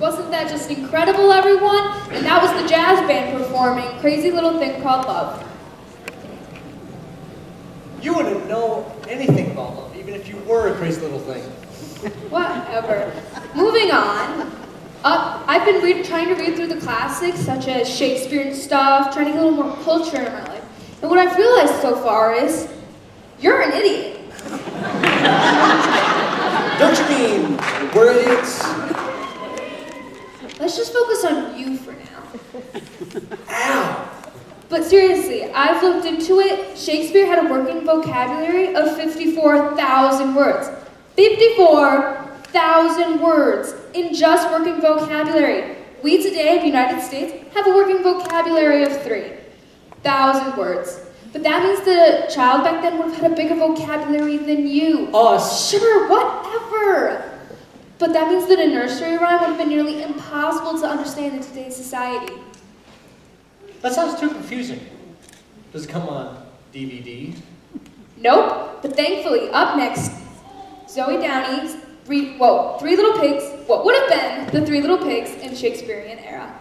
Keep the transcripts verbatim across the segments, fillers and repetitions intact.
Wasn't that just incredible, everyone? And that was the jazz band performing Crazy Little Thing Called Love. You wouldn't know anything about love, even if you were a crazy little thing. Whatever. Moving on. Uh, I've been read, trying to read through the classics, such as Shakespeare and stuff, trying to get a little more culture in my life. And what I've realized so far is, you're an idiot. Don't you mean we're idiots? Let's just focus on you for now. Ow! But seriously, I've looked into it. Shakespeare had a working vocabulary of fifty-four thousand words. fifty-four thousand words in just working vocabulary. We today in the United States have a working vocabulary of three thousand words. But that means the child back then would have had a bigger vocabulary than you. Us. Sure, whatever. But that means that a nursery rhyme would have been nearly impossible to understand in today's society. That sounds too confusing. Does it come on D V D? Nope, but thankfully, up next, Zoe Downey's three, whoa, Three Little Pigs, what would have been the Three Little Pigs in Shakespearean era.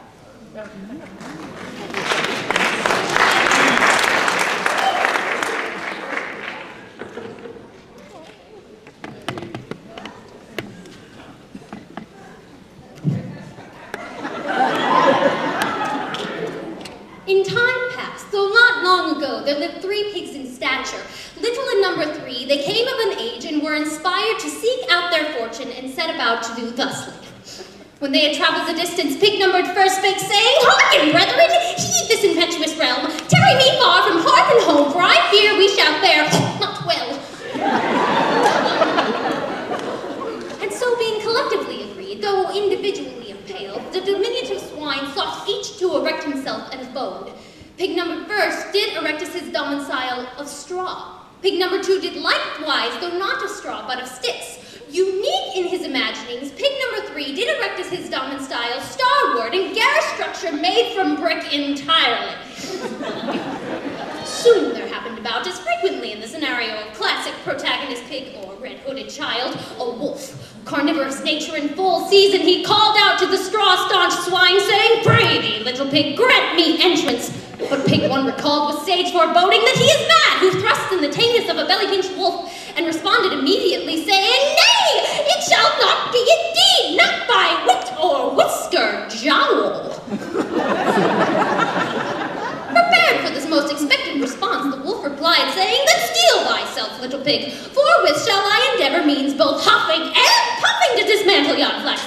In time past, though not long ago, there lived three pigs in stature. Little in number three, they came of an age and were inspired to seek out their fortune and set about to do thusly. When they had traveled the distance, pig numbered first spake, saying, "Hearken, brethren, heed this impetuous realm. Tarry me far from hearth and home, for I fear we shall fare not well." And so being collectively agreed, though individually impaled, the diminutive swine sought each to erect himself an abode. Pig number first did erect as his domicile of straw. Pig number two did likewise, though not of straw, but of sticks. Unique in his imaginings, pig number three did erect as his domicile starward and garret structure made from brick entirely. Soon there happened about, as frequently in the scenario of classic protagonist pig or red-hooded child, a wolf. Carnivorous nature in full season, he called out to the straw-staunch swine, saying, "Pray thee, little pig, grant me entrance." But pig one recalled with sage foreboding that he is mad, who thrusts in the tameness of a belly-pinched wolf, and responded immediately, saying, "Nay, it shall not be indeed, not by wit or whisker jowl." Prepared for this most expected response, the wolf replied, saying, "Then steel thyself, little pig, forthwith shall I endeavor means both huffing and puffing to dismantle yon flash."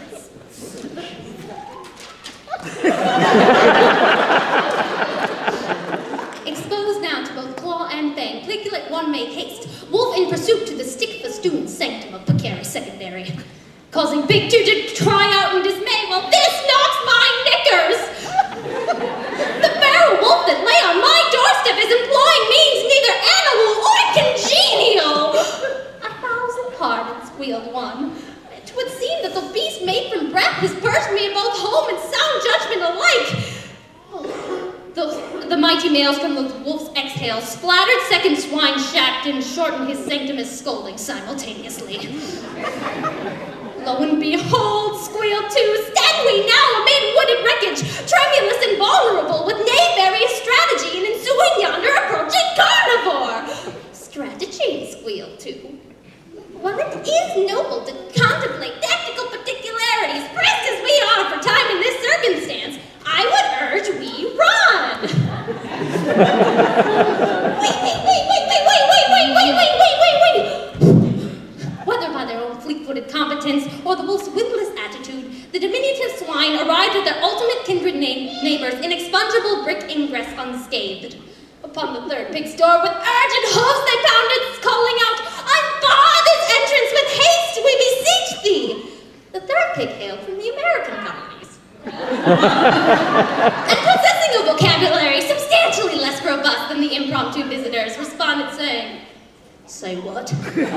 Exposed now to both claw and fang, pliculate one made haste, wolf in pursuit to the stick-festooned sanctum of precarious secondary, causing pig two to cry out in dismay, "Well, this knocks my knickers! The barrel wolf that lay on my doorstep is employing means neither animal or congenial." "A thousand pardons," squealed one. "It would seem that the beast made from breath has purged me of both home and sound judgment alike." Oh, the, the mighty males from the wolf's exhale splattered second swine shacked and shortened his sanctimous scolding simultaneously. Lo and behold, squealed two, stand we now amid wooded wreckage, tremulous and vulnerable, with nefarious strategy in ensuing yonder approaching carnivore. "Strategy," squealed two. "While it is noble to contemplate tactical particularities, pressed as we are for time in this circumstance, I would urge we run." Wait, wait, wait, wait, wait, wait, wait, wait, wait, wait, wait, wait, wait. Whether by their own fleet-footed competence or the wolf's whipless attitude, the diminutive swine arrived at their ultimate kindred na neighbor's inexpugnable brick ingress unscathed. Upon the third pig's door, with urgent hoofs they pounded, calling out, "Unbar this entrance with haste, we beseech thee!" The third pig hailed from the American colonies, and possessing a vocabulary substantially less robust than the impromptu visitors, responded saying, "Say what?"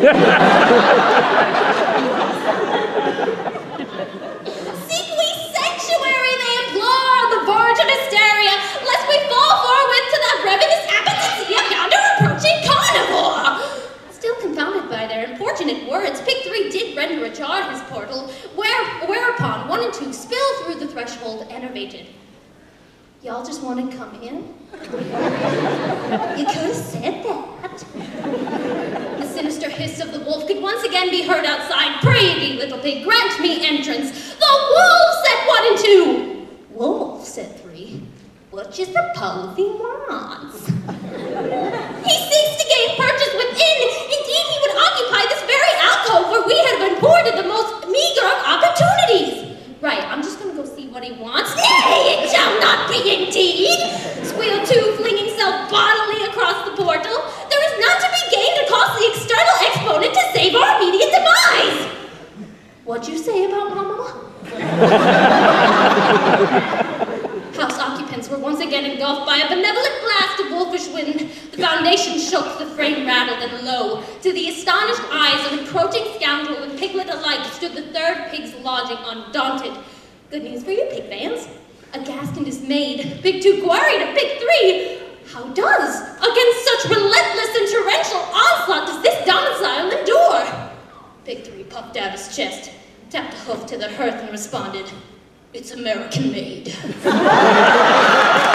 "Seek we sanctuary," they implore, on the verge of hysteria, "lest we fall forthwith to the ravenous appetency of yonder approaching carnivore." Still confounded by their importunate words, words, Pig three did render ajar his portal, where, whereupon one and two spill through the threshold enervated. Y'all just want to come in? You could have said that. The sinister hiss of the wolf could once again be heard outside. Pray thee, little pig, grant me entrance. The wolf said one and two. Wolf, said three. What you suppose he wants? He seeks to gain purchase within. Indeed, he would occupy this very alcove where we have been afforded the most meager of opportunities. Right, I'm just gonna go see what he wants. Nay, it shall not be indeed! Squealed two, flinging self bodily across the portal. There is none to be gained or costly external exponent to save our immediate demise! What'd you say about Mama? House occupants were once again engulfed by a benevolent blast of wolfish wind. The foundation shook, the frame rattled, and lo, to the astonished eyes of encroaching scoundrel and piglet alike stood the third pig's lodging undaunted. Good news for you, pig fans. Aghast and dismayed, Pig two queried of Pig three, how does, against such relentless and torrential onslaught, does this domicile endure? Pig three puffed out his chest, tapped a hoof to the hearth, and responded, it's American made.